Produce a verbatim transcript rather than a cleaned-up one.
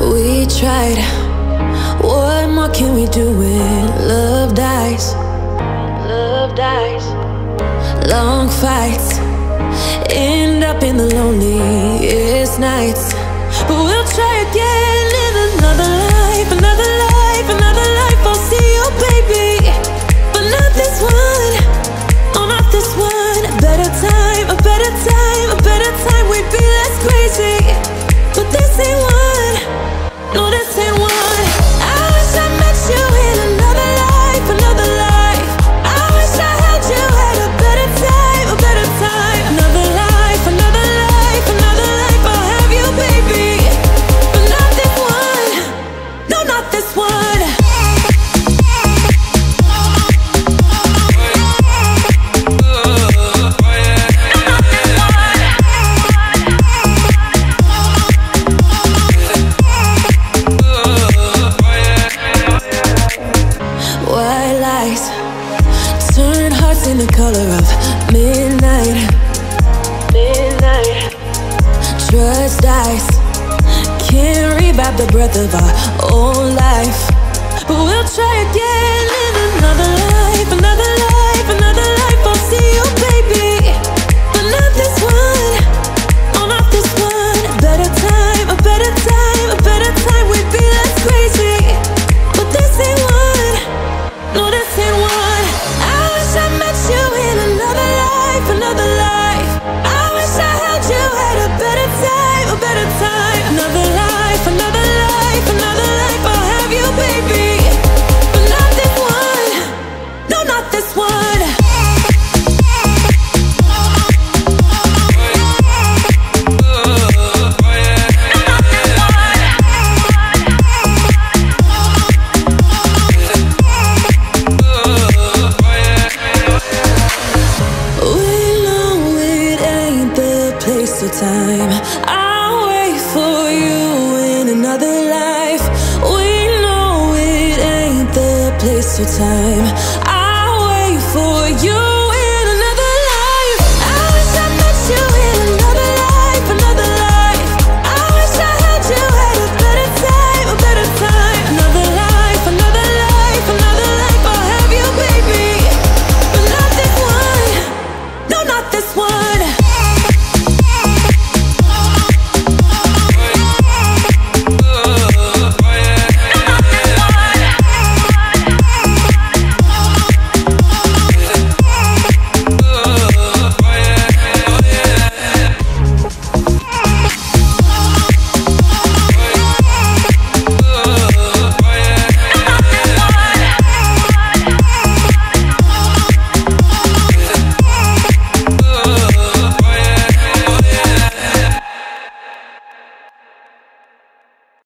We tried. What more can we do when love dies? Love dies. Long fights end up in the loneliest nights. But we'll try again, live another life, another life, another life. I'll see you, baby, but not this one. Oh, not this one. A better time, a better time, a better time. We'd be less crazy, but this ain't one. No, this ain't one. I wish I met you in another life, another life. I wish I held you at a better time, a better time. Another life, another life, another life. I'll have you, baby, but not this one. No, not this one. White lies turn hearts in the color of midnight. Midnight. Trust dies, can't revive the breath of our own life. But we'll try again, live another life, another life, another life. I'll see you, baby, but not this one. Oh, not this one. A better time, a better time, a better time. We'd be less crazy, but this ain't one. No, this ain't one. I wish I met you in another life, another life. I wish I held you at a better time, a better time. Another life, another life, another life. I'll have you, baby, but not this one. No, not this one. Time. I'll wait for you in another life. We know it ain't the place or time.